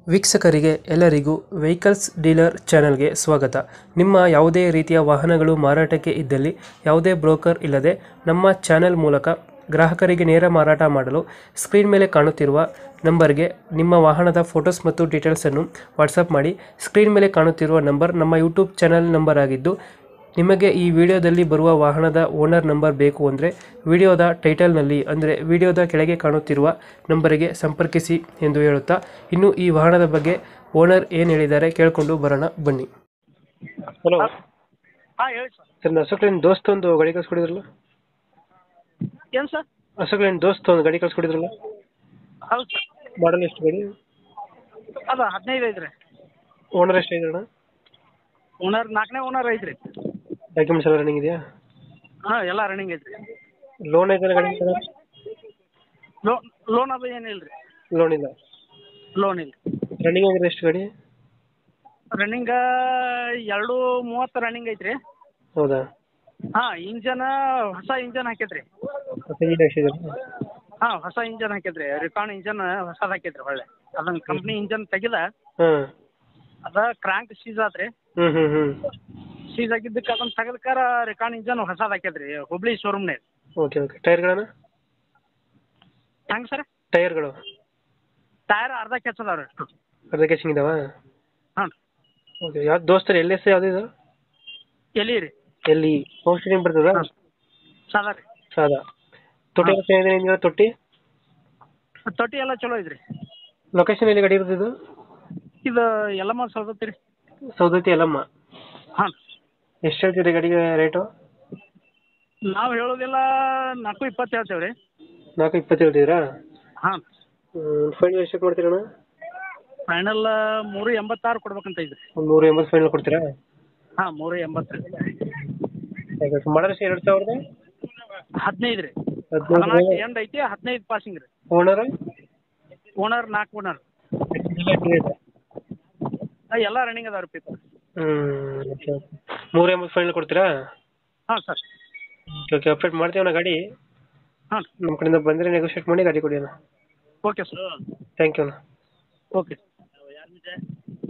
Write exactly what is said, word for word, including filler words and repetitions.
ವೀಕ್ಷಕರಿಗೆ ಎಲ್ಲರಿಗೂ vehicles dealer ಚಾನೆಲ್ಗೆ ಸ್ವಾಗತ. ನಿಮ್ಮ ಯಾವುದೇ ರೀತಿಯ ವಾಹನಗಳು ಮಾರಾಟಕ್ಕೆ ಇದ್ದಲ್ಲಿ ಯಾವುದೇ ಬ್ರೋಕರ್ ಇಲ್ಲದೆ ನಮ್ಮ ಚಾನೆಲ್ ಮೂಲಕ ಗ್ರಾಹಕರಿಗೆ ನೇರ ಮಾರಾಟ ಮಾಡಲು ಸ್ಕ್ರೀನ್ ಮೇಲೆ ಕಾಣುತ್ತಿರುವ ನಂಬರ್ಗೆ ನಿಮ್ಮ ವಾಹನದ ಫೋಟೋಸ್ ಮತ್ತು ಡೀಟೇಲ್ಸನ್ನು ವಾಟ್ಸಪ್ ಮಾಡಿ. ಸ್ಕ್ರೀನ್ ಮೇಲೆ ಕಾಣುತ್ತಿರುವ ನಂಬರ್ ನಮ್ಮ ಯೂಟ್ಯೂಬ್ ಚಾನೆಲ್ ನಂಬರ್ ಆಗಿದ್ದು, ನಿಮಗೆ ಈ ವಿಡಿಯೋದಲ್ಲಿ ಬರುವ ವಾಹನದ ಓನರ್ ನಂಬರ್ ಬೇಕು ಅಂದರೆ ವಿಡಿಯೋದ ಟೈಟಲ್ನಲ್ಲಿ ಅಂದರೆ ವಿಡಿಯೋದ ಕೆಳಗೆ ಕಾಣುತ್ತಿರುವ ನಂಬರಿಗೆ ಸಂಪರ್ಕಿಸಿ ಎಂದು ಹೇಳುತ್ತಾ, ಇನ್ನು ಈ ವಾಹನದ ಬಗ್ಗೆ ಓನರ್ ಏನು ಹೇಳಿದ್ದಾರೆ ಕೇಳಿಕೊಂಡು ಬರೋಣ ಬನ್ನಿ. ಹಲೋ ಹಾಂ ಹೇಳಿ ಸರ್. ಸರ್, ಅಶೋಕ್ಲೇನ್ ದೋಸ್ತ್ ಒಂದು ಗಾಡಿ ಕಳ್ಸ್ಕೊಡಿದ್ರಲ್ಲ? ಏನು ಸರ್? ಅಶೋಕ್ಲೇನ್ ದೋಸ್ತ್ ಒಂದು ಗಾಡಿ ಕಳ್ಸ್ಕೊಡಿದ್ರಲ್ಲ? ಹೌದು ಸರ್. ಮಾಡಲ್ ಎಷ್ಟು ಗಾಡಿ? ಅದು ಹದಿನೈದು ಐತ್ರಿ. ಓನರ್ ಎಷ್ಟು ಇದ್ರಣ್ಣ? ಓನರ್ ನಾಲ್ಕನೇ ಓನರ್ ಐತ್ರಿ. ಡಾಕ್ಯುಮೆಂಟ್ಸ್ ಎಲ್ಲ ರನ್ನಿಂಗ್ ಇದೆಯಾ? ಹಾಂ ಎಲ್ಲ ರನ್ನಿಂಗ್ ಐತ್ರಿ. ಲೋನ್ ಐತೆ ಗಾಡಿ? ಲೋನ್ ಲೋನ್ ಅದು ಏನಿಲ್ಲ ರೀ. ಲೋನ್ ಇಲ್ಲ. ಲೋನ್ ಇಲ್ಲ. ರನ್ನಿಂಗ್ ಆಗಿದ್ರೆ ಎಷ್ಟು ಗಾಡಿ? ರನ್ನಿಂಗ ಎರಡು ಮೂವತ್ತು ರನ್ನಿಂಗ್ ಐತ್ರಿ. ಹೌದಾ? ಹಾಂ, ಇಂಜನ್ ಹೊಸ ಇಂಜನ್ ಹಾಕೈತ್ರಿ. ಇಂಜಿನ್ ಹಾಕ್ಸಿದ್ದೀರಾ? ಹಾಂ, ಹೊಸ ಇಂಜನ್ ಹಾಕೈತ್ರಿ. ರಿಕಾನ್ ಇಂಜನ್ ಹೊಸದು ಹಾಕೈತ್ರಿ. ಒಳ್ಳೆ ಅದನ್ನ ಕಂಪ್ನಿ ಇಂಜನ್ ತೆಗಿದ ಹಾಂ. ಅದ ಕ್ರ್ಯಾಂಕ್ ಸೀಸ್ ಆತ್ರಿ. ಹ್ಞೂ ಹ್ಞೂ ಹ್ಞೂ ಸೀಸ್ ಆಗಿದ್ದಕ್ಕೆ ಅದನ್ನ ತೆಗೆದಕ್ಕಾರ ರಿಕಾನ್ ಇಂಜನ್ ಹೊಸದು ಹಾಕೈತ್ರಿ ಹುಬ್ಳಿ ಶೋರೂಮ್ನೇ. Okay okay. ಟೈರ್ಗಳನ್ನ? ಹೆಂಗೆ ಸರ್? ಟೈರ್ಗಳು ಟೈರ್ ಅರ್ಧ ಕೆಚ್ಚದವ್ರಿ ಅಷ್ಟು. ಅರ್ಧ ಕೆಚಿಂಗ್ ಇದಾವ? ಹಾಂ. ಓಕೆ. ಯಾವ್ದು ದೋಸ್ತರ್ ಎಲ್ ಎಸ್ ಯಾವ್ದು ಇದು? ಎಲ್ಲಿ ರೀ? ಎಲ್ಲಿ ಹೋಮ್ ಸ್ಟೇಡಿಯಂ ಬರ್ತದ? ಹಾಂ, ಸಾದಾ ರೀ. ಸಾದಾ. ತೊಟ್ಟಿ ಎಲ್ಲ ಚೆನ್ನಾಗಿದೆ ನಿಮ್ಗೆ? ತೊಟ್ಟಿ ತೊಟ್ಟಿ ಎಲ್ಲ ಚಲೋ ಐತ್ರಿ. ಲೊಕೇಶನ್ ಎಲ್ಲಿ ಗಾಡಿ ಇರ್ತದೆ ಇದು? ಇದು ಎಲ್ಲಮ್ಮ ಸೌದತ್ತಿ ರೀ. ಸೌದತ್ತಿ ಎಲ್ಲಮ್ಮ. ಹಾಂ. ಎಷ್ಟು ಹೇಳ್ತೀರಿ ಗಾಡಿಗೆ ರೇಟು? ನಾವು ಹೇಳೋದಿಲ್ಲ, ನಾಲ್ಕು ಇಪ್ಪತ್ತು ಹೇಳ್ತೇವೆ ರೀ. ನಾಲ್ಕು ಇಪ್ಪತ್ತು ಹೇಳ್ತಿದ್ದೀರಾ? ಹಾಂ. ಫೈನಲ್ ಎಷ್ಟಕ್ಕೆ ಮಾಡ್ತೀರಣ್ಣ? ಫೈನಲ್ ಮೂರು ಎಂಬತ್ತಾರು ಕೊಡ್ಬೇಕಂತ ಐತ್ರಿ. ಒಂದು ನೂರ ಎಂಬತ್ತು ಫೈನಲ್ ಕೊಡ್ತೀರಾ? ಹಾಂ, ಮೂರು ಎಂಬತ್ತು ರೀ. ಮಾಡಲ್ ಎಷ್ಟು ಎರಡು ಸಾವಿರದ ಹದಿನೈದು ರೀ. ಹದಿನೈದು. ಹದಿನಾಲ್ಕು ಎಂಡ್ ಐತಿ, ಹದಿನೈದು ಪಾಸಿಂಗ್ ರೀ. ಓನರ್? ಓನರ್ ನಾಲ್ಕು ಓನರ್. ಎಲ್ಲ ರನ್ನಿಂಗ್ ಅದಾವ ರೀ ಪೇಪರ್. ಹ್ಞೂ ಓಕೆ ಓಕೆ. ಮೂರು ಎಂಬತ್ತು ಫೈನಲ್ ಕೊಡ್ತೀರಾ? ಹಾಂ ಸರ್. Okay okay. ಅಪ್ಡೇಟ್ ಮಾಡ್ತೀವಣ್ಣ ಗಾಡಿ. ಹಾಂ. ನಮ್ಮ ಕಡೆಯಿಂದ ಬಂದರೆ ನೆಗೋಷಿಯೇಟ್ ಮಾಡಿ ಗಾಡಿ ಕೊಡಿ ಅಣ್ಣ. Okay sir. ಥ್ಯಾಂಕ್ ಯು ಅಣ್ಣ. ಓಕೆ.